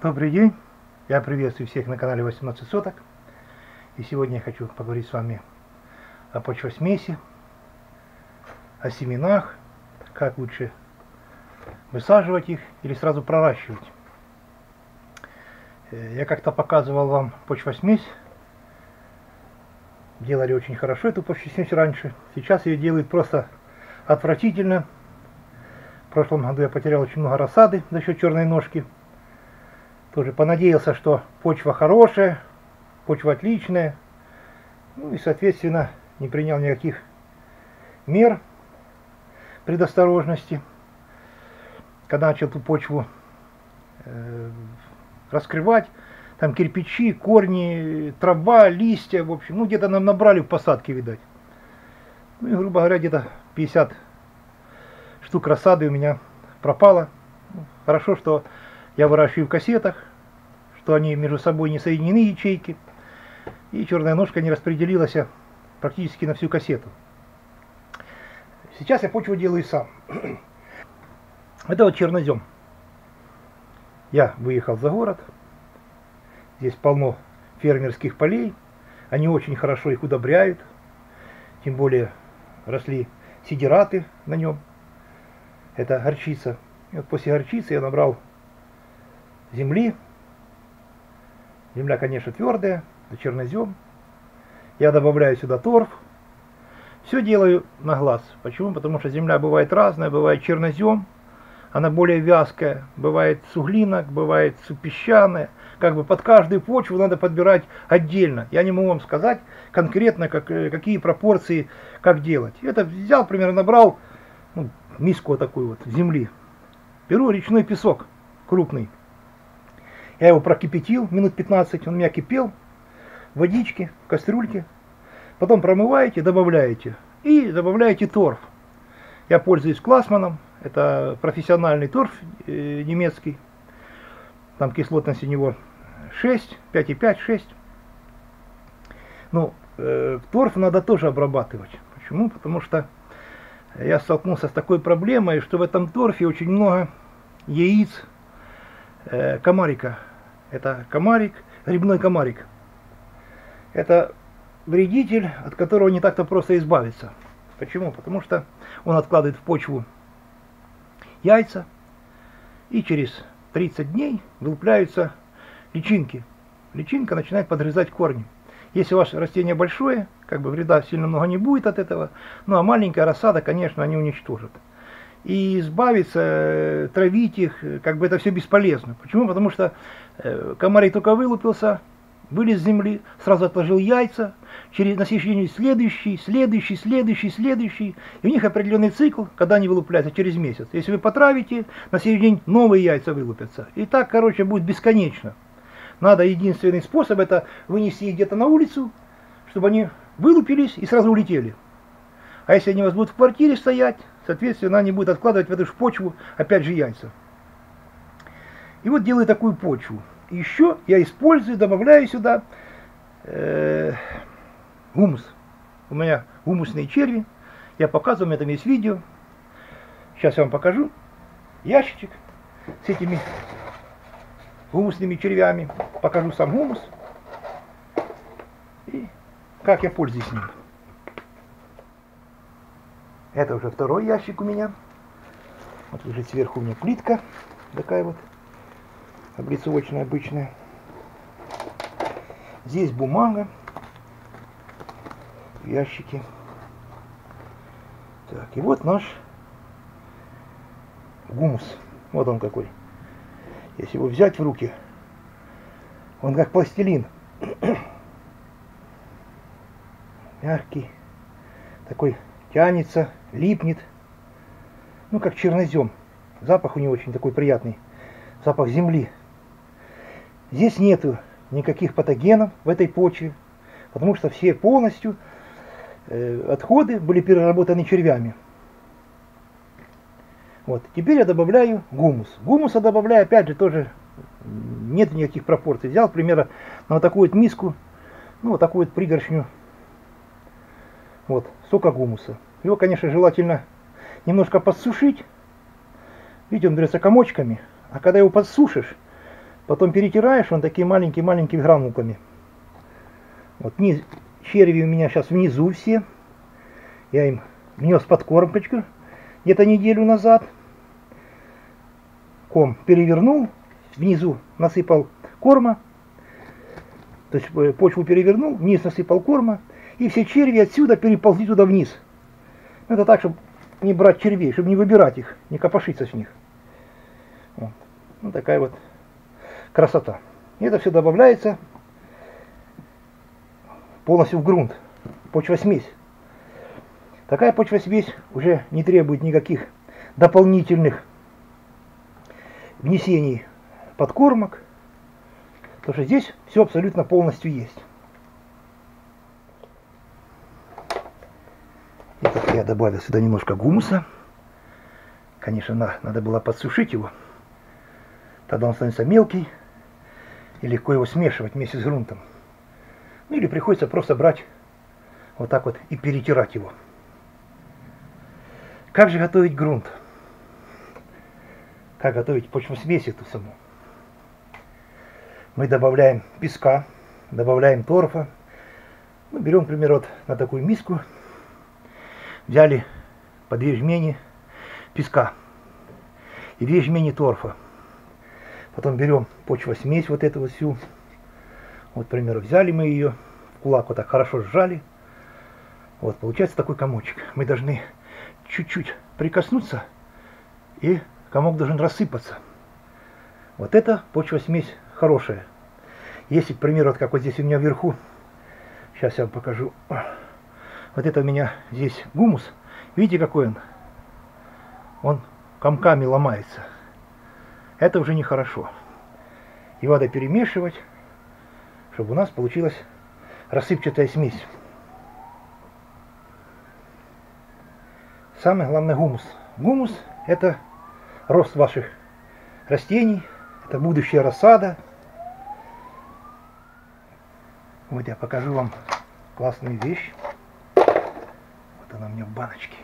Добрый день, я приветствую всех на канале 18 соток. И сегодня я хочу поговорить с вами о почвосмеси, о семенах, как лучше высаживать их или сразу проращивать. Я как-то показывал вам почвосмесь, делали очень хорошо эту почвосмесь раньше, сейчас ее делают просто отвратительно. В прошлом году я потерял очень много рассады за счет черной ножки. Тоже понадеялся, что почва хорошая, почва отличная. Ну и, соответственно, не принял никаких мер предосторожности. Когда начал эту почву раскрывать, там кирпичи, корни, трава, листья, в общем, ну где-то нам набрали в посадке, видать. Ну и, грубо говоря, где-то 50 штук рассады у меня пропало. Хорошо, что я выращиваю в кассетах, что они между собой не соединены, ячейки, и черная ножка не распределилась практически на всю кассету. Сейчас я почву делаю сам. Это вот чернозем. Я выехал за город. Здесь полно фермерских полей. Они очень хорошо их удобряют. Тем более росли сидираты на нем. Это горчица. И вот после горчицы я набрал земли. Земля, конечно, твердая, это чернозем. Я добавляю сюда торф. Все делаю на глаз. Почему? Потому что земля бывает разная, бывает чернозем, она более вязкая, бывает суглинок, бывает песчаная. Как бы под каждую почву надо подбирать отдельно. Я не могу вам сказать конкретно, какие пропорции, как делать. Это взял, примерно, набрал миску вот такую вот земли. Беру речной песок крупный. Я его прокипятил минут 15, он у меня кипел, водички, в кастрюльке. Потом промываете, добавляете. И добавляете торф. Я пользуюсь Классманом, это профессиональный торф немецкий. Там кислотность у него 6, 5,5, 6. Ну, торф надо тоже обрабатывать. Почему? Потому что я столкнулся с такой проблемой, что в этом торфе очень много яиц комарика. Это комарик, грибной комарик. Это вредитель, от которого не так-то просто избавиться. Почему? Потому что он откладывает в почву яйца, и через 30 дней вылупляются личинки. Личинка начинает подгрызать корни. Если ваше растение большое, как бы вреда сильно много не будет от этого, ну а маленькая рассада, конечно, они уничтожат. И избавиться, травить их, как бы это все бесполезно. Почему? Потому что комарик только вылупился, вылез с земли, сразу отложил яйца, на следующий день следующий, и у них определенный цикл, когда они вылупляются, через месяц. Если вы потравите, на следующий день новые яйца вылупятся. И так, короче, будет бесконечно. Надо единственный способ, это вынести их где-то на улицу, чтобы они вылупились и сразу улетели. А если они у вас будут в квартире стоять, соответственно, они будут откладывать в эту же почву, опять же, яйца. И вот делаю такую почву. Еще я использую, добавляю сюда гумус. У меня гумусные черви. Я показываю, у меня там есть видео. Сейчас я вам покажу. Ящичек с этими гумусными червями. Покажу сам гумус. И как я пользуюсь ним. Это уже второй ящик у меня. Вот лежит сверху у меня плитка. Такая вот. Облицовочная обычная. Здесь бумага. Ящики. Так, и вот наш гумус. Вот он какой. Если его взять в руки, он как пластилин. Мягкий. Такой тянется, липнет. Ну, как чернозем. Запах у него очень такой приятный. Запах земли. Здесь нету никаких патогенов в этой почве, потому что все полностью отходы были переработаны червями. Вот. Теперь я добавляю гумус. Гумуса добавляю, опять же, тоже нет никаких пропорций. Взял, примерно, на вот такую вот миску, ну, вот такую вот пригоршню, вот, сока гумуса. Его, конечно, желательно немножко подсушить. Видите, он берется комочками, а когда его подсушишь, Потом перетираешь, он такими маленькими-маленькими гранулками. Вот черви у меня сейчас внизу все. Я им внес подкормочку где-то неделю назад. Ком перевернул, внизу насыпал корма. То есть почву перевернул, вниз насыпал корма. И все черви отсюда переползли туда вниз. Это так, чтобы не брать червей, чтобы не выбирать их, не копошиться с них. Вот. Ну, такая вот красота. И это все добавляется полностью в грунт. Почвосмесь. Такая почвосмесь уже не требует никаких дополнительных внесений подкормок. Потому что здесь все абсолютно полностью есть. Итак, я добавил сюда немножко гумуса. Конечно, надо было подсушить его. Тогда он становится мелкий. И легко его смешивать вместе с грунтом. Ну или приходится просто брать вот так вот и перетирать его. Как же готовить грунт? Как готовить почвосмесь эту саму? Мы добавляем песка, добавляем торфа. Ну, берем, к примеру, вот на такую миску. Взяли по 2 жмени песка и 2 жмени торфа. Потом берем почвосмесь вот эту вот всю. Вот, к примеру, взяли мы ее в кулак, вот так хорошо сжали. Вот, получается такой комочек. Мы должны чуть-чуть прикоснуться, и комок должен рассыпаться. Вот это почвосмесь хорошая. Если, к примеру, вот как вот здесь у меня вверху, сейчас я вам покажу. Вот это у меня здесь гумус. Видите, какой он? Он комками ломается. Это уже нехорошо. Его надо перемешивать, чтобы у нас получилась рассыпчатая смесь. Самое главное гумус. Гумус — это рост ваших растений, это будущая рассада. Вот я покажу вам классную вещь. Вот она у меня в баночке.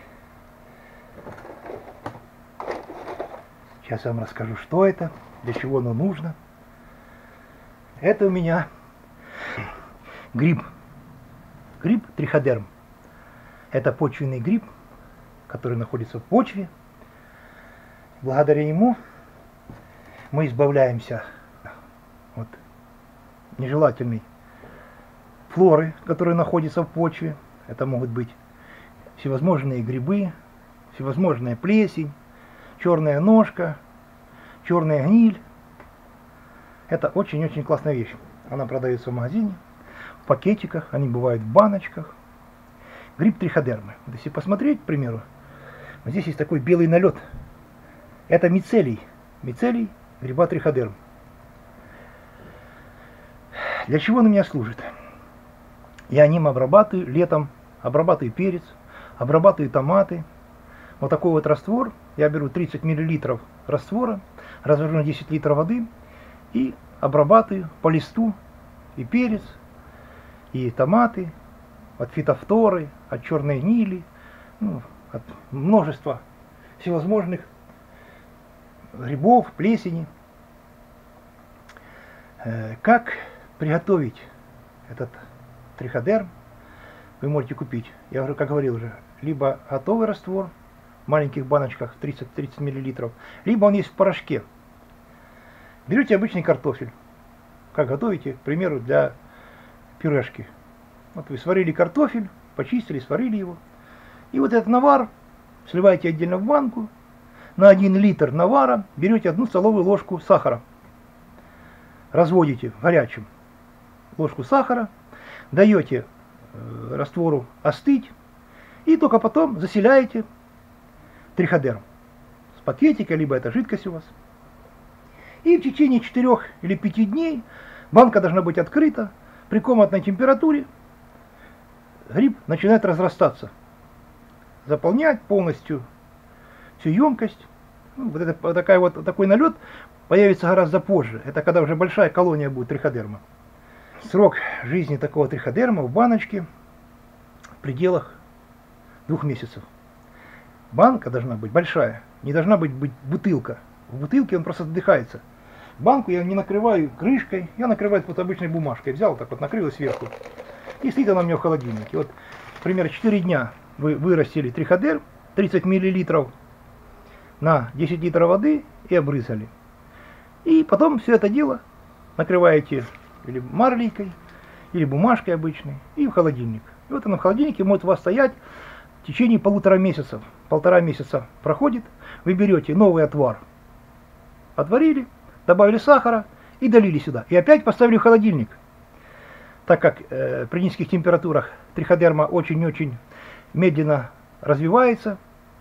Сейчас я вам расскажу, что это, для чего оно нужно. Это у меня гриб. Гриб триходерм. Это почвенный гриб, который находится в почве. Благодаря ему мы избавляемся от нежелательной флоры, которая находится в почве. Это могут быть всевозможные грибы, всевозможная плесень, черная ножка, черная гниль. Это очень-очень классная вещь. Она продается в магазине, в пакетиках, они бывают в баночках. Гриб триходермы. Вот если посмотреть, к примеру, вот здесь есть такой белый налет. Это мицелий. Мицелий гриба триходерм. Для чего он у меня служит? Я ним обрабатываю летом, обрабатываю перец, обрабатываю томаты. Вот такой вот раствор. Я беру 30 мл раствора, развожу на 10 литров воды и обрабатываю по листу и перец, и томаты от фитофторы, от черной гнили, ну, от множества всевозможных грибов, плесени. Как приготовить этот триходерм, вы можете купить, я уже, как говорил уже, либо готовый раствор в маленьких баночках 30 мл, либо он есть в порошке. Берете обычный картофель, как готовите, к примеру, для пюрешки. Вот вы сварили картофель, почистили, сварили его. И вот этот навар сливаете отдельно в банку. На 1 литр навара берете 1 столовую ложку сахара. Разводите в горячем ложку сахара, даете раствору остыть. И только потом заселяете триходерм с пакетика, либо это жидкость у вас. И в течение 4 или 5 дней банка должна быть открыта при комнатной температуре. Гриб начинает разрастаться, заполнять полностью всю емкость. Ну, вот это, такой налет появится гораздо позже. Это когда уже большая колония будет триходерма. Срок жизни такого триходерма в баночке в пределах 2 месяцев. Банка должна быть большая, не должна быть бутылка. В бутылке он просто задыхается. Банку я не накрываю крышкой, я накрываю вот обычной бумажкой. Взял так вот, накрыл сверху. И стоит она у меня в холодильнике. Вот, примерно 4 дня вы вырастили триходерм, 30 мл на 10 литров воды и обрызгали. И потом все это дело накрываете или марлейкой, или бумажкой обычной, и в холодильник. И вот оно в холодильнике может у вас стоять в течение 1,5 месяца. 1,5 месяца проходит, вы берете новый отвар, отварили, добавили сахара и долили сюда. И опять поставили в холодильник. Так как при низких температурах триходерма очень-очень медленно развивается,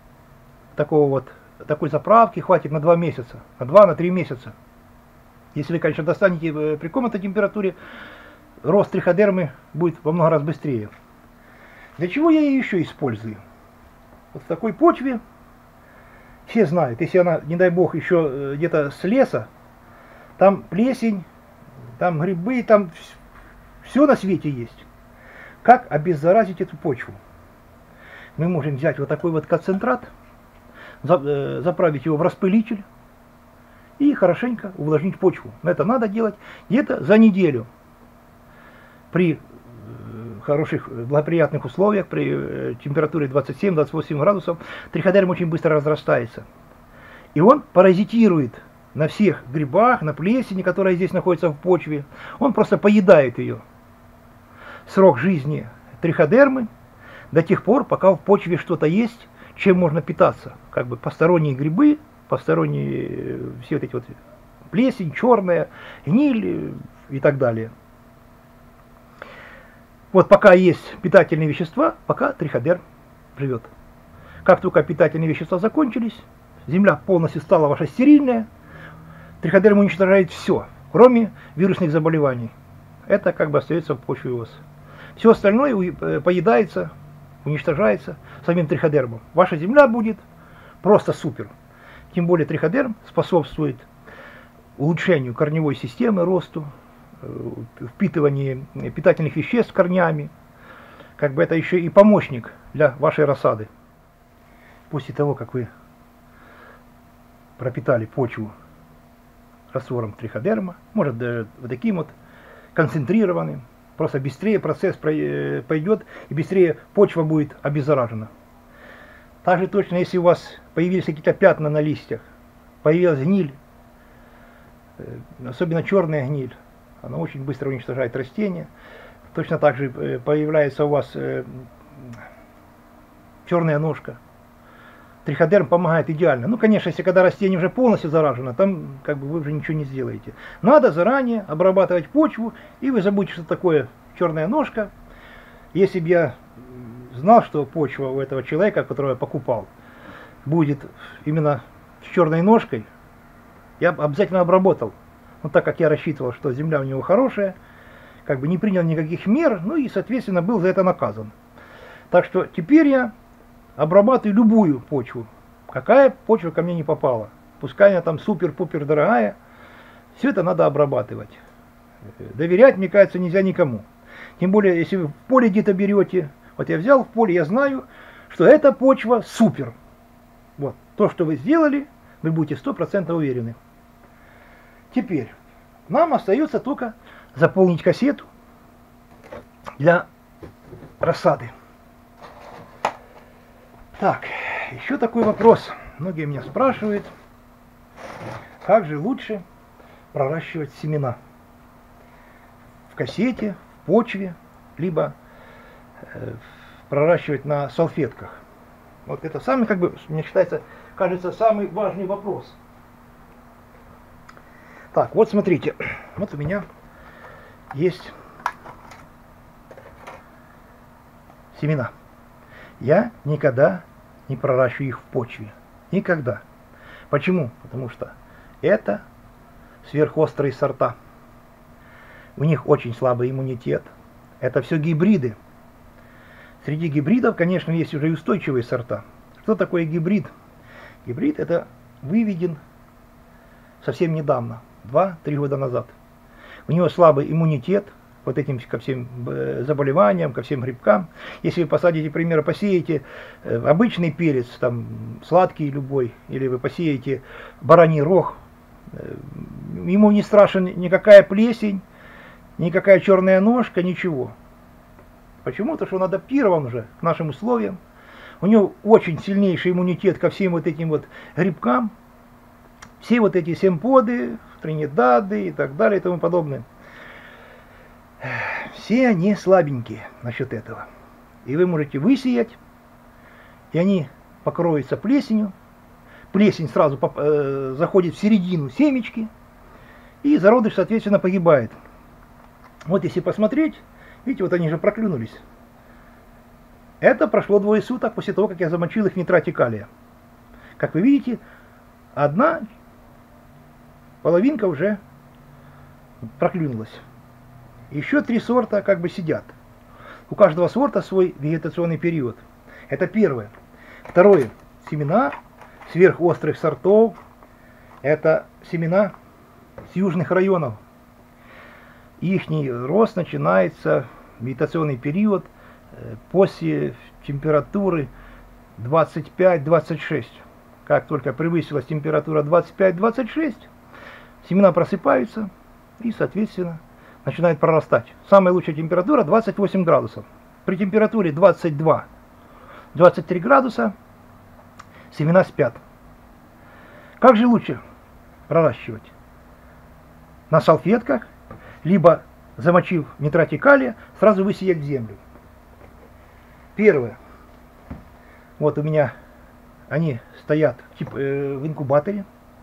такой заправки хватит на 2 месяца, на 2-3 месяца. Если вы, конечно, достанете при комнатной температуре, рост триходермы будет во много раз быстрее. Для чего я ее еще использую? Вот в такой почве, все знают, если она, не дай бог, еще где-то с леса, там плесень, там грибы, там все на свете есть. Как обеззаразить эту почву? Мы можем взять вот такой вот концентрат, заправить его в распылитель и хорошенько увлажнить почву. Но это надо делать где-то за неделю. При хороших, благоприятных условиях, при температуре 27-28 градусов, триходерм очень быстро разрастается. И он паразитирует на всех грибах, на плесени, которая здесь находится в почве. Он просто поедает ее. Срок жизни триходермы до тех пор, пока в почве что-то есть, чем можно питаться. Как бы посторонние грибы, посторонние все вот эти вот плесень, черная, гниль и так далее. Вот пока есть питательные вещества, пока триходерм живет. Как только питательные вещества закончились, земля полностью стала ваша стерильная, триходерм уничтожает все, кроме вирусных заболеваний. Это как бы остается в почве у вас. Все остальное поедается, уничтожается самим триходермом. Ваша земля будет просто супер. Тем более триходерм способствует улучшению корневой системы, росту, впитыванию питательных веществ корнями. Как бы это еще и помощник для вашей рассады. После того, как вы пропитали почву раствором триходерма, может даже вот таким вот концентрированным, просто быстрее процесс пойдет и быстрее почва будет обеззаражена. Также точно, если у вас появились какие-то пятна на листьях, появилась гниль, особенно черная гниль, она очень быстро уничтожает растения. Точно так же появляется у вас черная ножка. Триходерм помогает идеально. Ну, конечно, если когда растение уже полностью заражено, там как бы вы уже ничего не сделаете. Надо заранее обрабатывать почву, и вы забудете, что такое черная ножка. Если бы я знал, что почва у этого человека, которого я покупал, будет именно с черной ножкой, я бы обязательно обработал. Но так как я рассчитывал, что земля у него хорошая, как бы не принял никаких мер, ну и, соответственно, был за это наказан. Так что теперь я обрабатываю любую почву. Какая почва ко мне не попала. Пускай она там супер-пупер дорогая, все это надо обрабатывать. Доверять, мне кажется, нельзя никому. Тем более, если вы в поле где-то берете, вот я взял в поле, я знаю, что эта почва супер. Вот, то, что вы сделали, вы будете 100% уверены. Теперь нам остается только заполнить кассету для рассады. Так, еще такой вопрос. Многие меня спрашивают, как же лучше проращивать семена? В кассете, в почве, либо проращивать на салфетках. Вот это самый, как бы, мне считается, кажется, самый важный вопрос. Так, вот смотрите, вот у меня есть семена. Я никогда не проращиваю их в почве. Никогда. Почему? Потому что это сверхострые сорта. У них очень слабый иммунитет. Это все гибриды. Среди гибридов, конечно, есть уже и устойчивые сорта. Что такое гибрид? Гибрид это выведен совсем недавно, 2-3 года назад. У него слабый иммунитет вот этим ко всем заболеваниям, ко всем грибкам. Если вы посадите, например, посеете обычный перец, там сладкий любой, или вы посеете бараний рог, ему не страшен никакая плесень, никакая черная ножка, ничего. Почему? Потому что он адаптирован уже к нашим условиям. У него очень сильнейший иммунитет ко всем вот этим вот грибкам. Все вот эти семподы, тринидады и так далее и тому подобное. Все они слабенькие насчет этого. И вы можете высеять, и они покроются плесенью. Плесень сразу заходит в середину семечки, и зародыш, соответственно, погибает. Вот если посмотреть, видите, вот они же проклюнулись. Это прошло 2 суток после того, как я замочил их в нитрате калия. Как вы видите, одна половинка уже проклюнулась. Еще 3 сорта как бы сидят. У каждого сорта свой вегетационный период. Это первое. Второе. Семена сверхострых сортов. Это семена с южных районов. Ихний рост начинается, вегетационный период, после температуры 25-26. Как только превысилась температура 25-26, семена просыпаются и, соответственно, начинают прорастать. Самая лучшая температура 28 градусов. При температуре 22-23 градуса семена спят. Как же лучше проращивать? На салфетках, либо, замочив в нитрате калия, сразу высеять в землю. Первое. Вот у меня они стоят в инкубаторе.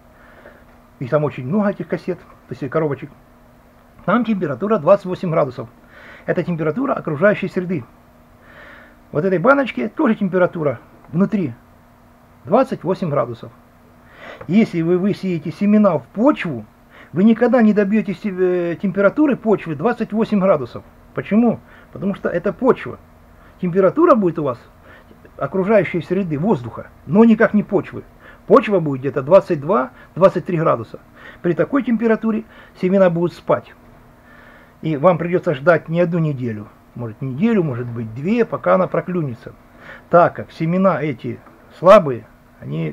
Их там очень много, этих кассет, то есть коробочек. Там температура 28 градусов. Это температура окружающей среды. Вот этой баночке тоже температура внутри 28 градусов. Если вы высеете семена в почву, вы никогда не добьетесь температуры почвы 28 градусов. Почему? Потому что это почва. Температура будет у вас окружающей среды, воздуха, но никак не почвы. Почва будет где-то 22-23 градуса. При такой температуре семена будут спать. И вам придется ждать не 1 неделю. Может неделю, может быть 2, пока она проклюнется. Так как семена эти слабые, они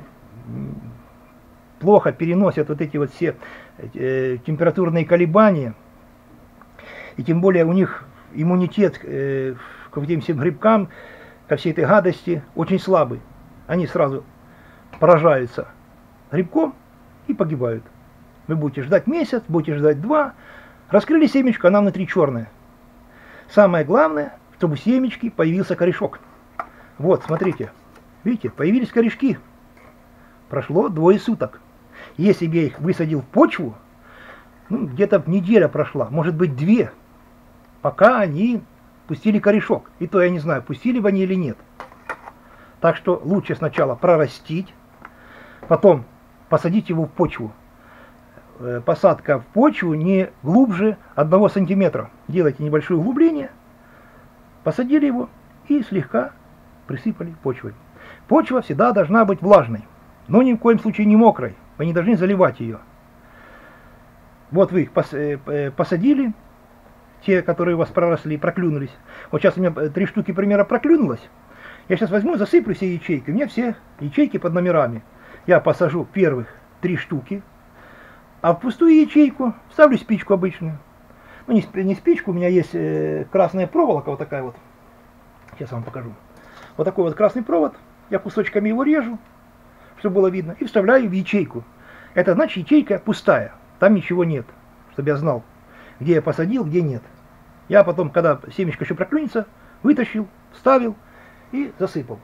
плохо переносят вот эти вот все температурные колебания. И тем более у них иммунитет к этим всем грибкам, ко всей этой гадости очень слабый. Они сразу поражаются грибком и погибают. Вы будете ждать месяц, будете ждать 2. Раскрыли семечко, она внутри черная. Самое главное, чтобы у семечки появился корешок. Вот, смотрите. Видите, появились корешки. Прошло 2 суток. Если бы я их высадил в почву, ну, где-то неделя прошла, может быть 2, пока они пустили корешок. И то я не знаю, пустили бы они или нет. Так что лучше сначала прорастить, потом посадить его в почву. Посадка в почву не глубже 1 сантиметра. Делайте небольшое углубление, посадили его и слегка присыпали почвой. Почва всегда должна быть влажной, но ни в коем случае не мокрой. Вы не должны заливать ее. Вот вы их посадили, те, которые у вас проросли, проклюнулись. Вот сейчас у меня 3 штуки примерно проклюнулось. Я сейчас возьму, засыплю все ячейки. У меня все ячейки под номерами. Я посажу первых 3 штуки, а в пустую ячейку вставлю спичку обычную. Ну, не спичку, у меня есть красная проволока, вот такая вот. Сейчас вам покажу. Вот такой вот красный провод. Я кусочками его режу, чтобы было видно, и вставляю в ячейку. Это значит, ячейка пустая, там ничего нет, чтобы я знал, где я посадил, где нет. Я потом, когда семечко еще проклюнется, вытащил, вставил и засыпал.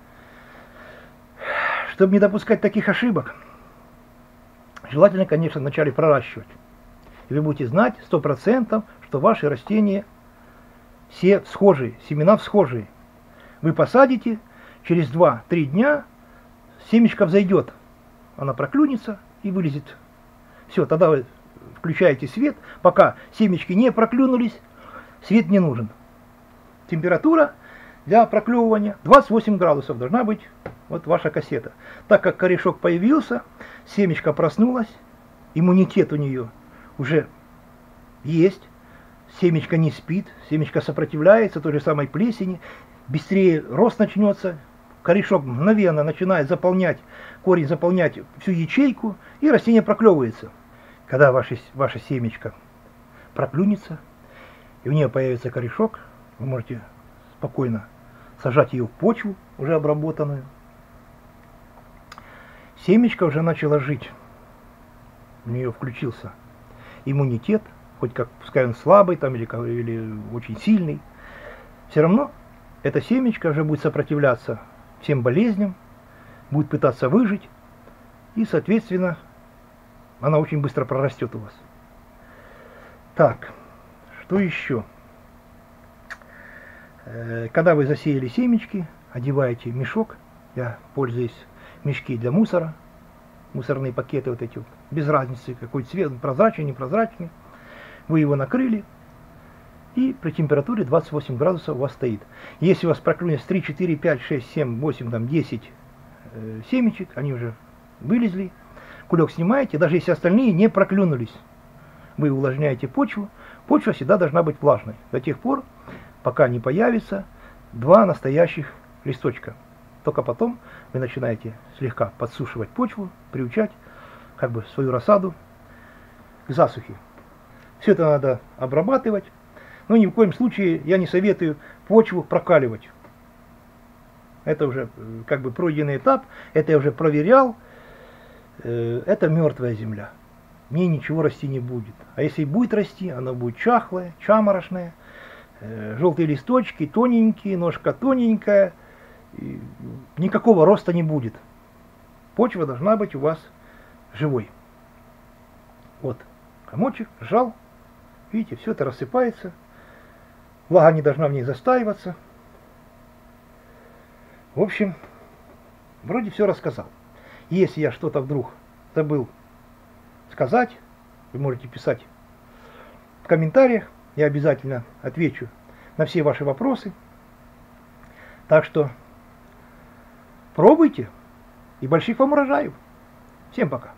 Чтобы не допускать таких ошибок, желательно, конечно, вначале проращивать. И вы будете знать 100%, что ваши растения все схожие, семена схожие. Вы посадите, через 2-3 дня семечко взойдет, она проклюнется и вылезет. Все, тогда вы включаете свет, пока семечки не проклюнулись, свет не нужен. Температура для проклевывания 28 градусов должна быть вот ваша кассета. Так как корешок появился, семечко проснулась, иммунитет у нее уже есть, семечко не спит, семечко сопротивляется той же самой плесени, быстрее рост начнется, корешок мгновенно начинает заполнять, корень заполнять всю ячейку, и растение проклевывается. когда ваша семечка проклюнется, и у нее появится корешок, вы можете спокойно сажать ее в почву, уже обработанную. Семечко уже начало жить, у нее включился иммунитет, хоть как, пускай он слабый там, или очень сильный, все равно эта семечко уже будет сопротивляться всем болезням, будет пытаться выжить, и, соответственно, она очень быстро прорастет у вас. Так, что еще? Когда вы засеяли семечки, одеваете мешок. Я пользуюсь мешки для мусора, мусорные пакеты вот эти вот, без разницы какой цвет, прозрачный, непрозрачный. Вы его накрыли, и при температуре 28 градусов у вас стоит. Если у вас проклюнется 3, 4, 5, 6, 7, 8, там 10 семечек, они уже вылезли, кулек снимаете, даже если остальные не проклюнулись, вы увлажняете почву. Почва всегда должна быть влажной до тех пор, пока не появится 2 настоящих листочка. Только потом вы начинаете слегка подсушивать почву, приучать как бы свою рассаду к засухе. Все это надо обрабатывать, но ни в коем случае я не советую почву прокаливать. Это уже как бы пройденный этап, это я уже проверял. Это мертвая земля. В ней ничего расти не будет. А если и будет расти, оно будет чахлое, чаморошное, желтые листочки, тоненькие, ножка тоненькая, никакого роста не будет. Почва должна быть у вас живой. Вот, комочек, сжал, видите, все это рассыпается, влага не должна в ней застаиваться. В общем, вроде все рассказал. Если я что-то вдруг забыл сказать, вы можете писать в комментариях, я обязательно отвечу на все ваши вопросы. Так что пробуйте, и больших вам урожаев. Всем пока.